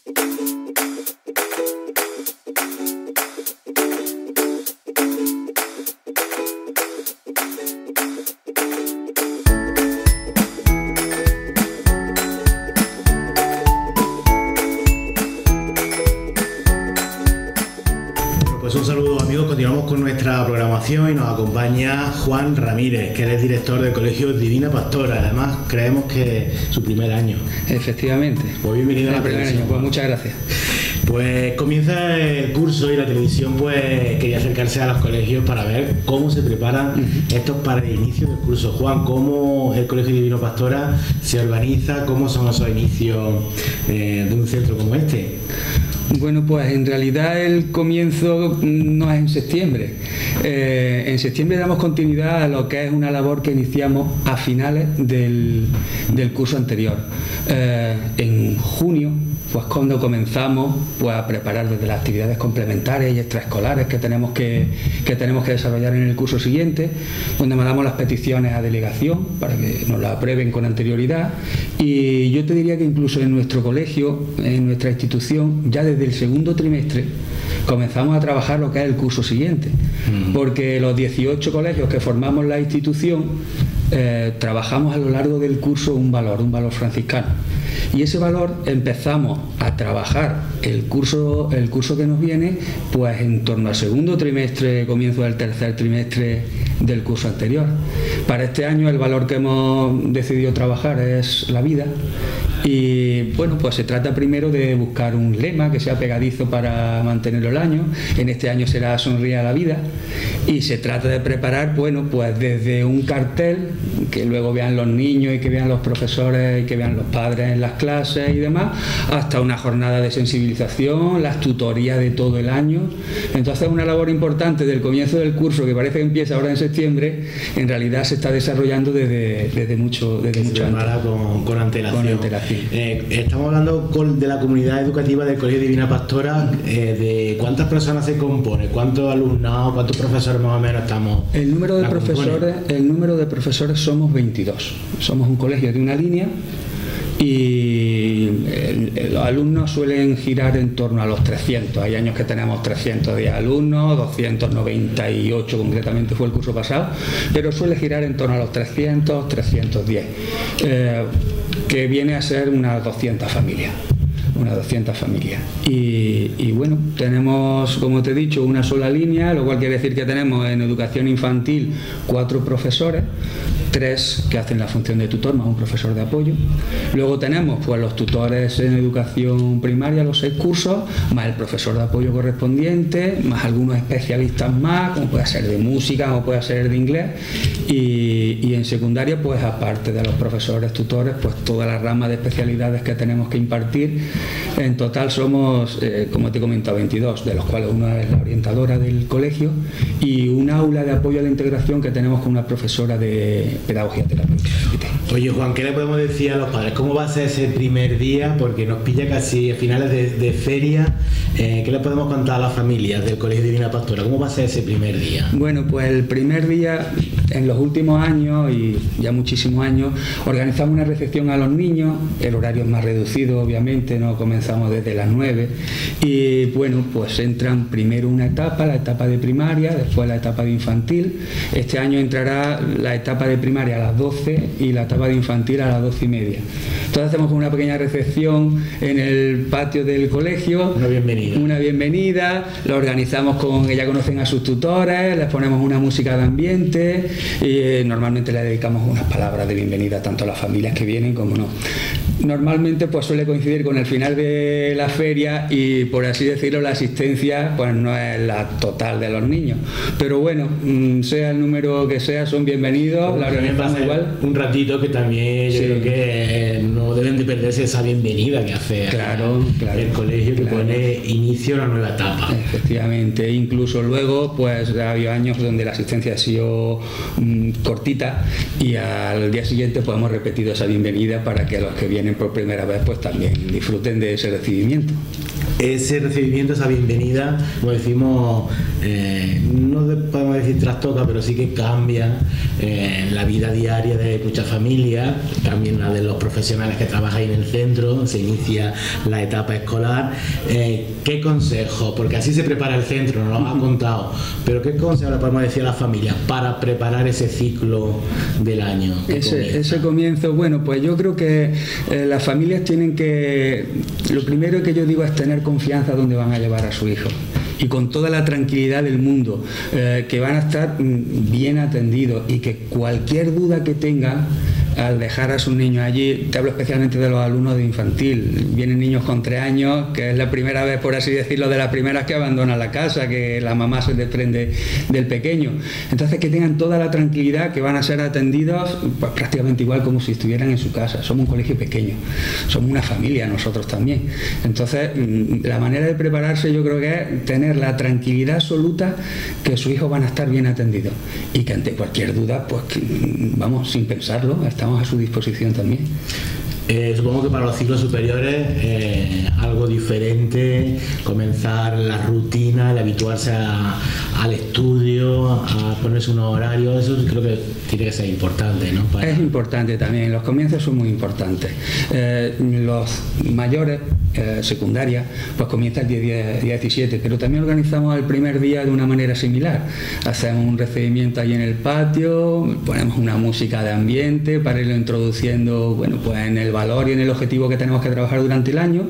Pues un saludo amigos, continuamos con nuestra programación y nos acompaña Juan Ramírez, que es director del Colegio Divina Pastora. Además creemos que es su primer año. Efectivamente. Pues bienvenido a la primer televisión. año. Pues muchas gracias. Pues comienza el curso y la televisión pues quería acercarse a los colegios para ver cómo se preparan estos para el inicio del curso. Juan, ¿cómo el Colegio Divino Pastora se organiza? ¿Cómo son esos inicios de un centro como este? Bueno, pues en realidad el comienzo no es en septiembre. En septiembre damos continuidad a lo que es una labor que iniciamos a finales del curso anterior. En junio, pues cuando comenzamos pues, a preparar desde las actividades complementarias y extraescolares que tenemos que desarrollar en el curso siguiente, donde mandamos las peticiones a delegación para que nos las aprueben con anterioridad. Y yo te diría que incluso en nuestro colegio, en nuestra institución, ya desde el segundo trimestre comenzamos a trabajar lo que es el curso siguiente, porque los 18 colegios que formamos la institución trabajamos a lo largo del curso un valor franciscano. Y ese valor empezamos a trabajar el curso que nos viene pues en torno al segundo trimestre, comienzo del tercer trimestre del curso anterior. Para este año el valor que hemos decidido trabajar es la vida. Y bueno, pues se trata primero de buscar un lema que sea pegadizo para mantenerlo el año. En este año será Sonríe a la vida. Y se trata de preparar, bueno, pues desde un cartel que luego vean los niños y que vean los profesores y que vean los padres en las clases y demás, hasta una jornada de sensibilización, las tutorías de todo el año. Entonces una labor importante del comienzo del curso, que parece que empieza ahora en septiembre, en realidad se está desarrollando desde mucho antes. Con antelación. Estamos hablando de la comunidad educativa del Colegio Divina Pastora. ¿De cuántas personas se compone? ¿Cuántos alumnados, cuántos profesores más o menos estamos? El número de profesores somos 22. Somos un colegio de una línea y los alumnos suelen girar en torno a los 300. Hay años que tenemos 310 alumnos, 298 concretamente fue el curso pasado, pero suele girar en torno a los 300, 310, que viene a ser unas 200 familias. Y bueno, tenemos, como te he dicho, una sola línea, lo cual quiere decir que tenemos en educación infantil 4 profesores, 3 que hacen la función de tutor, más un profesor de apoyo. Luego tenemos pues los tutores en educación primaria, los 6 cursos, más el profesor de apoyo correspondiente, más algunos especialistas más, como puede ser de música, como puede ser de inglés. Y en secundaria, pues aparte de los profesores tutores, pues toda la rama de especialidades que tenemos que impartir. En total somos, como te he comentado, 22, de los cuales una es la orientadora del colegio y un aula de apoyo a la integración que tenemos con una profesora de pedagogía terapéutica. Oye Juan, ¿qué le podemos decir a los padres? ¿Cómo va a ser ese primer día? Porque nos pilla casi a finales de feria. ¿Qué le podemos contar a las familias del Colegio Divina Pastora? ¿Cómo va a ser ese primer día? Bueno, pues el primer día, en los últimos años y ya muchísimos años, organizamos una recepción a los niños. El horario es más reducido, obviamente, no comenzamos desde las 9. Y bueno, pues entran primero una etapa, la etapa de primaria, después la etapa de infantil. Este año entrará la etapa de primaria a las 12 y la etapa de infantil a las 12:30. Entonces hacemos una pequeña recepción en el patio del colegio. Una bienvenida, lo organizamos con, ya conocen a sus tutores, les ponemos una música de ambiente y normalmente le dedicamos unas palabras de bienvenida tanto a las familias que vienen como no. Normalmente pues suele coincidir con el final de la feria y, por así decirlo, la asistencia pues no es la total de los niños, pero bueno, sea el número que sea, son bienvenidos. La organizamos igual. Un ratito que también yo creo que no deben de perderse esa bienvenida que hace el colegio, que pone inicio a una nueva etapa. Efectivamente, incluso luego pues ha habido años donde la asistencia ha sido cortita y al día siguiente pues hemos repetido esa bienvenida para que los que vienen por primera vez pues también disfruten de ese recibimiento. ese recibimiento, esa bienvenida, como decimos, podemos decir trastoca, pero sí que cambia la vida diaria de muchas familias, también la de los profesionales que trabajan en el centro, se inicia la etapa escolar. ¿Qué consejo? Porque así se prepara el centro, nos lo ha contado, pero ¿qué consejo le podemos decir a las familias para preparar ese ciclo del año? Ese comienzo, bueno, pues yo creo que las familias tienen que, lo primero que yo digo es tener confianza donde van a llevar a su hijo, y con toda la tranquilidad del mundo, que van a estar bien atendidos, y que cualquier duda que tengan al dejar a sus niños allí, te hablo especialmente de los alumnos de infantil, vienen niños con 3 años, que es la primera vez, por así decirlo, de las primeras que abandonan la casa, que la mamá se desprende del pequeño. Entonces, que tengan toda la tranquilidad, que van a ser atendidos pues, prácticamente igual como si estuvieran en su casa. Somos un colegio pequeño, somos una familia nosotros también. Entonces, la manera de prepararse yo creo que es tener la tranquilidad absoluta que sus hijos van a estar bien atendidos, y que ante cualquier duda, pues vamos, sin pensarlo, estamos a su disposición también. Supongo que para los ciclos superiores algo diferente, comenzar la rutina, el habituarse al estudio, a ponerse unos horarios, eso creo que tiene que ser importante, ¿no? Es importante también, los comienzos son muy importantes. Los mayores, secundaria, pues comienza el día 17, pero también organizamos el primer día de una manera similar. Hacemos un recibimiento allí en el patio, ponemos una música de ambiente para irlo introduciendo, bueno, pues en el valor y en el objetivo que tenemos que trabajar durante el año,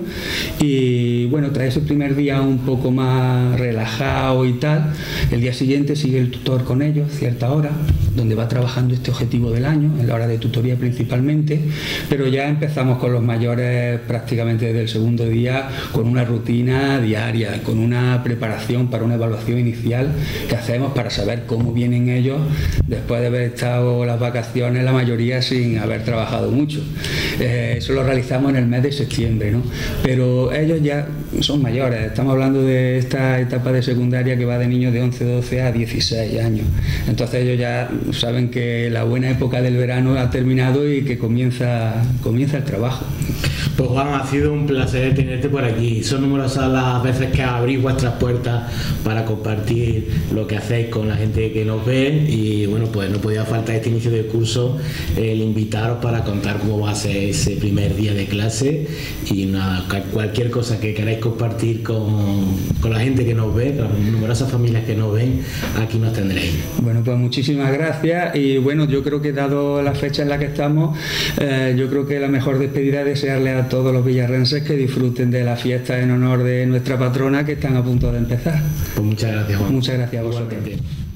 y bueno, tras ese primer día un poco más relajado y tal, el día siguiente sigue el tutor con ellos cierta hora, donde va trabajando este objetivo del año, en la hora de tutoría principalmente, pero ya empezamos con los mayores prácticamente desde el segundo día, con una rutina diaria, con una preparación para una evaluación inicial que hacemos para saber cómo vienen ellos después de haber estado las vacaciones, la mayoría sin haber trabajado mucho. Eso lo realizamos en el mes de septiembre, ¿no? Pero ellos ya son mayores, estamos hablando de esta etapa de secundaria que va de niños de 11, 12 a 16 años. Entonces ellos ya saben que la buena época del verano ha terminado y que comienza el trabajo. Pues Juan, ha sido un placer tenerte por aquí. Son numerosas las veces que abrís vuestras puertas para compartir lo que hacéis con la gente que nos ve, y bueno, pues no podía faltar este inicio del curso el invitaros para contar cómo va a ser ese primer día de clase, y nada, cualquier cosa que queráis compartir con la gente que nos ve, con las numerosas familias que nos ven, aquí nos tendréis. Bueno, pues muchísimas gracias, y bueno, yo creo que dado la fecha en la que estamos, yo creo que la mejor despedida es desearle a todos los villarrenses que disfruten de la fiesta en honor de nuestra patrona, que están a punto de empezar. Pues muchas gracias, Juan. Muchas gracias a vosotros. Igualmente.